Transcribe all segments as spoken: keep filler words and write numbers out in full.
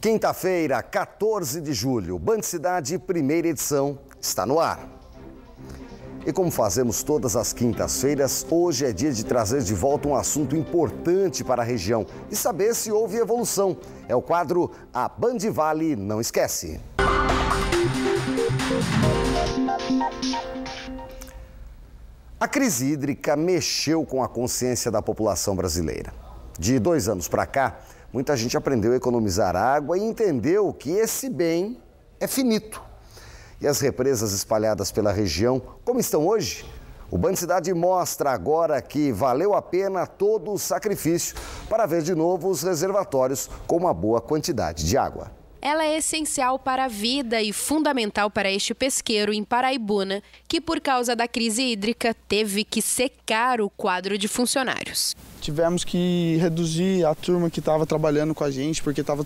Quinta-feira, quatorze de julho, Band Cidade, primeira edição, está no ar. E como fazemos todas as quintas-feiras, hoje é dia de trazer de volta um assunto importante para a região e saber se houve evolução. É o quadro A Band Vale Não Esquece. A crise hídrica mexeu com a consciência da população brasileira. De dois anos para cá, muita gente aprendeu a economizar água e entendeu que esse bem é finito. E as represas espalhadas pela região, como estão hoje? O Band Cidade mostra agora que valeu a pena todo o sacrifício para ver de novo os reservatórios com uma boa quantidade de água. Ela é essencial para a vida e fundamental para este pesqueiro em Paraibuna, que por causa da crise hídrica teve que secar o quadro de funcionários. Tivemos que reduzir a turma que estava trabalhando com a gente, porque estava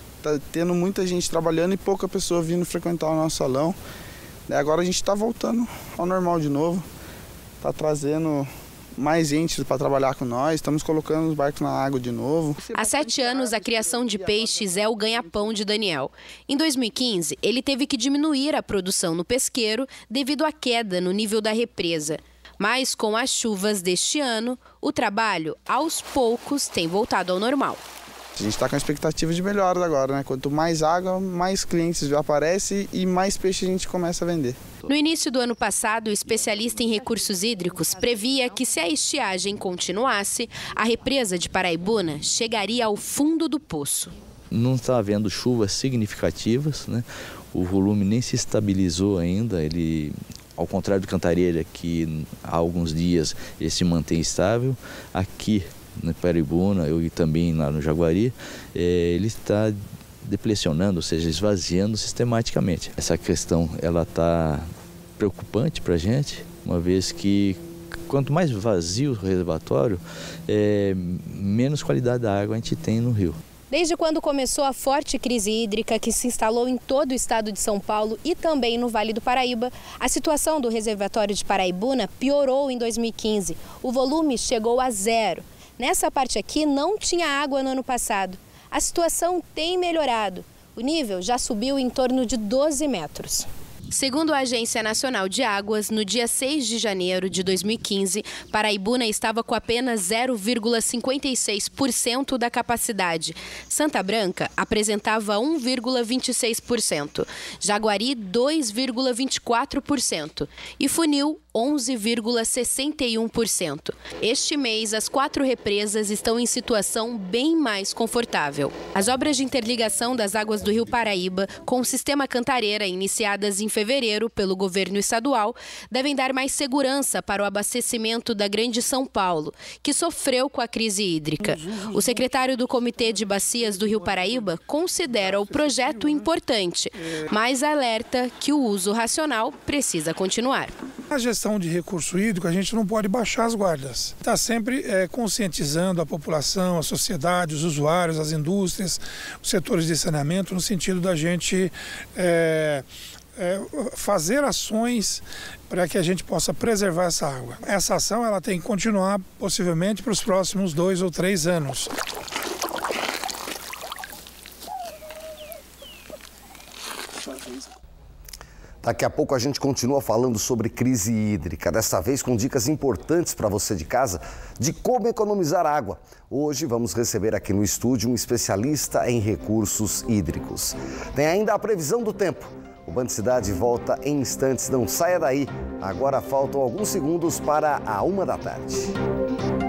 tendo muita gente trabalhando e pouca pessoa vindo frequentar o nosso salão. Agora a gente está voltando ao normal de novo, está trazendo mais gente para trabalhar com nós, estamos colocando os barcos na água de novo. Há sete anos, a criação de peixes é o ganha-pão de Daniel. Em dois mil e quinze, ele teve que diminuir a produção no pesqueiro devido à queda no nível da represa. Mas com as chuvas deste ano, o trabalho, aos poucos, tem voltado ao normal. A gente está com a expectativa de melhoras agora, né? Quanto mais água, mais clientes aparecem e mais peixe a gente começa a vender. No início do ano passado, o especialista em recursos hídricos previa que, se a estiagem continuasse, a represa de Paraibuna chegaria ao fundo do poço. Não está havendo chuvas significativas, né? O volume nem se estabilizou ainda, ele, ao contrário do Cantareira, que há alguns dias ele se mantém estável, aqui no Paraibuna e também lá no Jaguari, é, ele está deplecionando, ou seja, esvaziando sistematicamente. Essa questão ela está preocupante para a gente, uma vez que quanto mais vazio o reservatório, é, menos qualidade da água a gente tem no rio. Desde quando começou a forte crise hídrica que se instalou em todo o estado de São Paulo e também no Vale do Paraíba, a situação do reservatório de Paraibuna piorou em dois mil e quinze. O volume chegou a zero. Nessa parte aqui não tinha água no ano passado. A situação tem melhorado. O nível já subiu em torno de doze metros. Segundo a Agência Nacional de Águas, no dia seis de janeiro de dois mil e quinze, Paraibuna estava com apenas zero vírgula cinquenta e seis por cento da capacidade. Santa Branca apresentava um vírgula vinte e seis por cento, Jaguari dois vírgula vinte e quatro por cento e Funil onze vírgula sessenta e um por cento. Este mês, as quatro represas estão em situação bem mais confortável. As obras de interligação das águas do Rio Paraíba com o sistema Cantareira, iniciadas em fevereiro pelo governo estadual, devem dar mais segurança para o abastecimento da Grande São Paulo, que sofreu com a crise hídrica. O secretário do Comitê de Bacias do Rio Paraíba considera o projeto importante, mas alerta que o uso racional precisa continuar. A gestão de recurso hídrico, a gente não pode baixar as guardas. Está sempre é, conscientizando a população, a sociedade, os usuários, as indústrias, os setores de saneamento, no sentido da gente é, é, fazer ações para que a gente possa preservar essa água. Essa ação ela tem que continuar possivelmente para os próximos dois ou três anos. Daqui a pouco a gente continua falando sobre crise hídrica, desta vez com dicas importantes para você de casa de como economizar água. Hoje vamos receber aqui no estúdio um especialista em recursos hídricos. Tem ainda a previsão do tempo. O Band Cidade volta em instantes, não saia daí. Agora faltam alguns segundos para a uma da tarde.